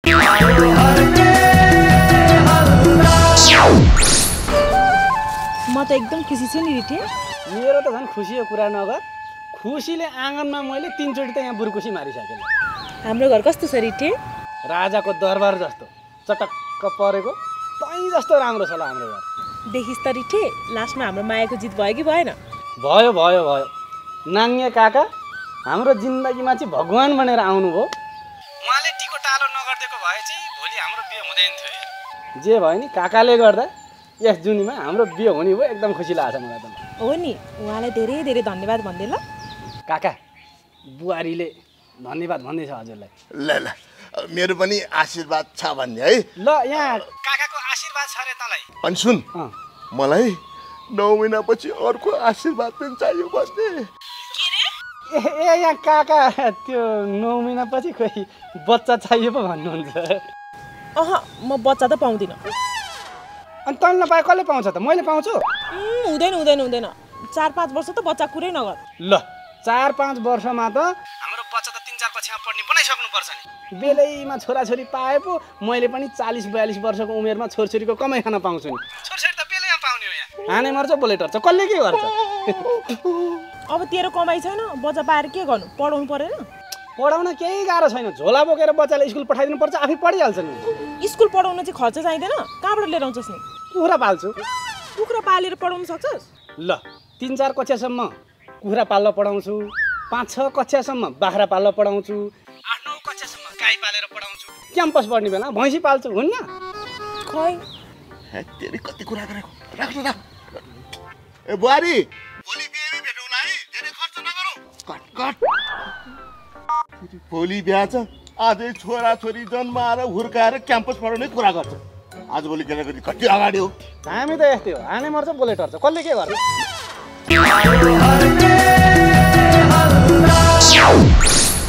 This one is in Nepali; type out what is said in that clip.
म त एकदम खुसी छु नि रिटे। मेरो त झन् खुसीको कुरा नगर। खुसीले आँगनमा मैले 3 चोटि त यहाँ बुर्कुसी मारिसकेँ। हाम्रो घर कस्तो छ रिटे? राजाको दरबार जस्तो चटक्क परेको तै जस्तो राम्रो छ ल हाम्रो घर। देखिस् त रिटे, लास्टमा हाम्रो मायाको जित भयो कि भएन? भयो भयो भयो। नाङ्गे काका हाम्रो जिन्दगीमा चाहिँ भगवान बनेर आउनुभयो। उहाँले टिको टालो नगरिदिएको भए चाहिँ भोलि हाम्रो बिहे हुँदैन थियो यार। जे भयो नि काकाले गर्दा यस जुनीमा हाम्रो बिहे हुने भयो। एकदम खुसी लाग्छ मलाई त। हो नि, उहाँलाई धेरै धेरै धन्यवाद भन्दै ल। काका बुहारीले धन्यवाद भन्दैछ हजुरलाई। ल ल मेरो पनि आशीर्वाद छ भन्ने है। ल यहाँ काकाको आशीर्वाद छ रे तँलाई। अनि सुन मलाई 9 महिनापछि अर्को आशीर्वाद पनि चाहियो भन्ने। ए यहाँ काका त्यो 9 महिनापछि खोइ बच्चा चाहियो पो भन्नुहुन्छ। म बच्चा त पाउँदिनँ। अनि तँले नपाए कसले पाउँछ त? मैले पाउँछु? हुँदैन हुँदैन हुँदैन। 4-5 वर्ष त बच्चा कुरै नगर। ल 4-5 वर्षमा त हाम्रो बच्चा त 3-4 कक्षामा पढ्ने बनाइसक्नुपर्छ नि। बेलैमा छोराछोरी पाए पो मैले पनि 40-42 वर्षको उमेरमा छोरछोरीको कमाइ खान पाउँछु नि। छोरछोरी त बेलैमा पाउने हो यहाँ। हाने मर्छ बोले टर्छ कसले के गर्छ? अब तेरो कमाइ छैन, बच्चा पाएर के गर्नु? पढाउनु परेन? पढाउन केही गाह्रो छैन। झोला बोकेर बच्चालाई स्कुल पठाइदिनु पर्छ, आफै पढिहाल्छ नि। स्कुल पढाउन चाहिँ खर्च चाहिँदैन? कहाँबाट लिएर आउँछस् नि? कुखुरा पाल्छु। कुखुरा पालेर पढाउन सक्छस्? ल 3-4 कक्षासम्म कुखुरा पाल्न पढाउँछु, 5-6 कक्षासम्म बाख्रा पाल्न पढाउँछु, 8-9 कक्षासम्म गाई पालेर पढाउँछु। क्याम्पस पढ्ने बेला भैँसी पाल्छु हुन्न? खै तेरी कति कुरा गरेको। राख्नु राख। ए बुहारी भोलि बिहेमै भेटौँला है। धेरै खर्च नगरौ। Cut cut. भोलि बिहा छ। आजै छोराछोरी जन्माएर हुर्काएर क्याम्पस पढाउने कुरा गर्छ। आज भोलि केटाकेटी कति अगाडि हो। हामी त यस्तै हो। हाने मर्छ बोले टर्छ कसले के गर्छ?